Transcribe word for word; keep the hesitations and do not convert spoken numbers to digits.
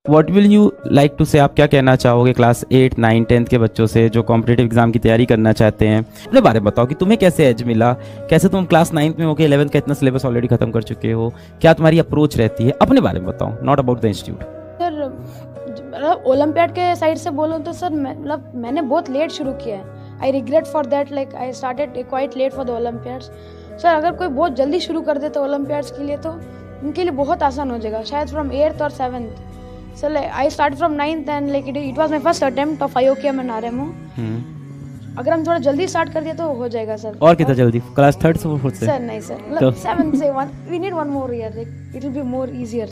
What will you like to say, आप क्या कहना चाहोगे क्लास एट नाइन टेंथ के बच्चों से जो कॉम्पिटेटिव एग्जाम की तैयारी करना चाहते हैं? अपने बारे में बताओ कि तुम्हें कैसे एज मिला, कैसे तुम क्लास नाइन्थ में हो के इलेवंथ का इतना सिलेबस ऑलरेडी खत्म कर चुके हो, क्या तुम्हारी अप्रोच रहती है, अपने बारे में बताओ, not about the institute. Sir मतलब ओलंपियाड के साइड से बोलूँ तो सर मतलब मैंने बहुत लेट शुरू किया है। I regret for that, like I started quite late for the olympiads. Sir अगर कोई बहुत जल्दी शुरू कर देता ओलंपियाड्स के लिए तो उनके लिए बहुत आसान हो जाएगा, शायद फ्रॉम एट्थ और seventh. So like I started from ninth and like it, it was my first attempt of I O K M and R M O. अगर हम थोड़ा जल्दी स्टार्ट कर दिया तो हो जाएगा सर। और कितना जल्दी? क्लास थर्ड से फोर्थ से? सर नहीं सर, मतलब सेवन्थ से one, we need one more year, like it will be more easier.